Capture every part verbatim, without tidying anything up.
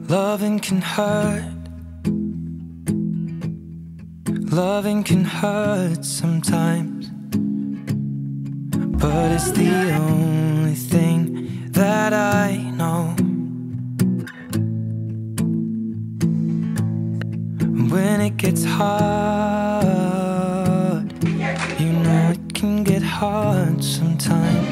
Loving can hurt. Loving can hurt sometimes, but it's the only thing that I know. When it gets hard, you know it can get hard sometimes.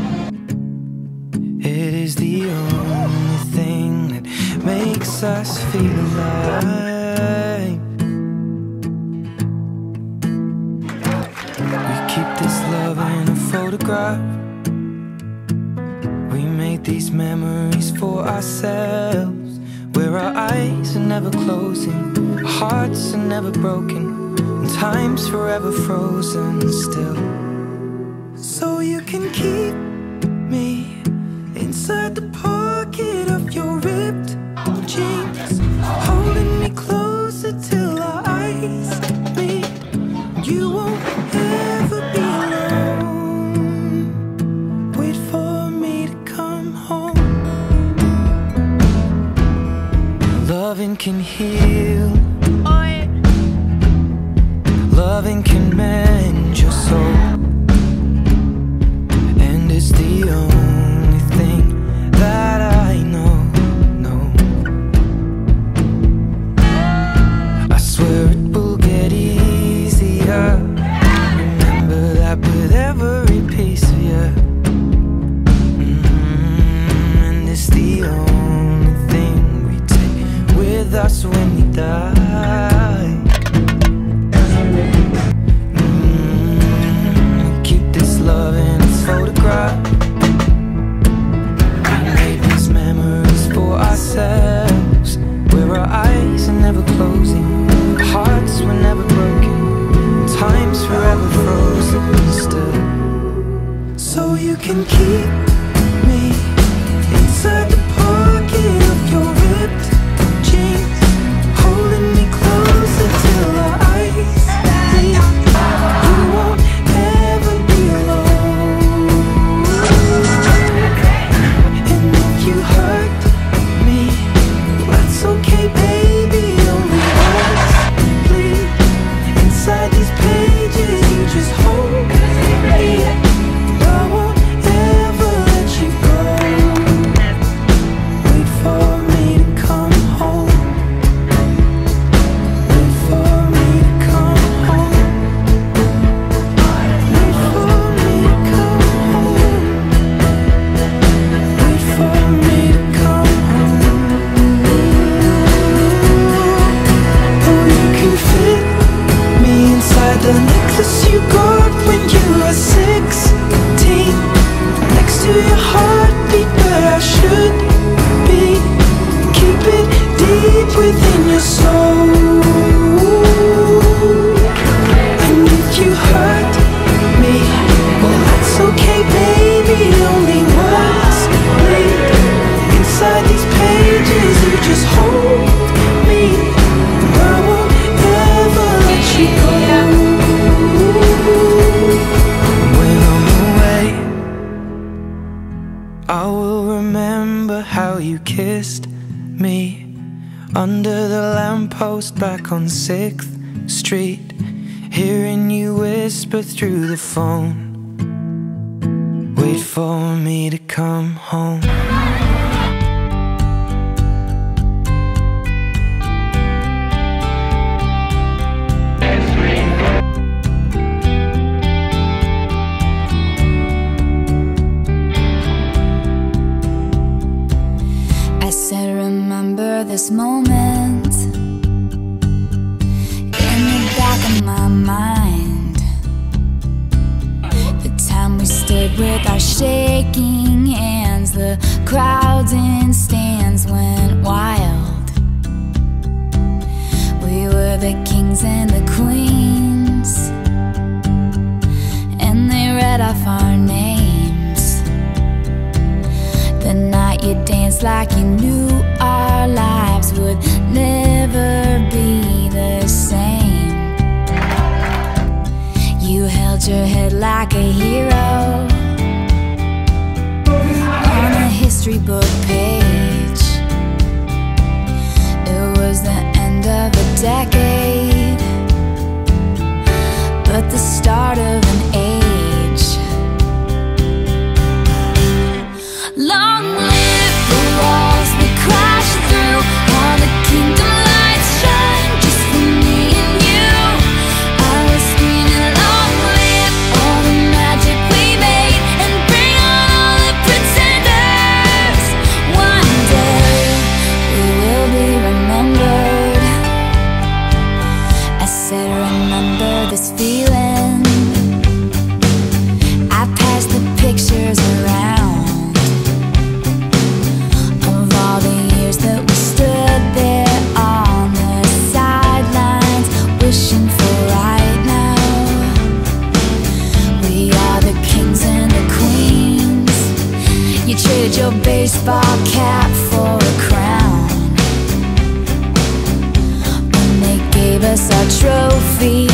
It is the only thing that makes us feel alive. We keep this love in a photograph. We made these memories for ourselves, where our eyes are never closing, our hearts are never broken, and time's forever frozen still. So you can keep me inside the pocket of your ripped jeans, holding me closer till our eyes meet. You won't ever be alone. Wait for me to come home. Loving can heal. Loving can mend your soul, and it's the only thing that I know, no. I swear it will get easier. Remember that with every piece of you. Mm-hmm. And it's the only thing we take with us when we die. Mm-hmm. Keep this love in its photograph. Ourselves, where our eyes are never closing, our hearts were never broken, time's forever frozen still. So you can keep me inside the pocket of your ripped jeans, holding me closer till our eyes meet. You won't ever be alone. And if you hurt, it's okay, baby, only words bleed inside these pages. You just hold me. I won't ever let you go. Wait for me to come home. Wait for me to come home. Wait for me to come home. Wait for me to come home. The necklace you got when you were sixteen, next to your heartbeat where I should be. Keep it deep within your soul. And if you hurt me, well that's okay, baby, only words bleed inside these pages. You just hold me. I won't ever let you go. I will remember how you kissed me under the lamppost back on sixth street, hearing you whisper through the phone, wait for me to come home. This moment in the back of my mind, the time we stood with our shaking hands, the crowds in stands went wild. We were the kings and the queens, and they read off our names. The night you danced like you knew our lives would never be the same. You held your head like a hero on a history book page. You traded your baseball cap for a crown. When they gave us our trophy,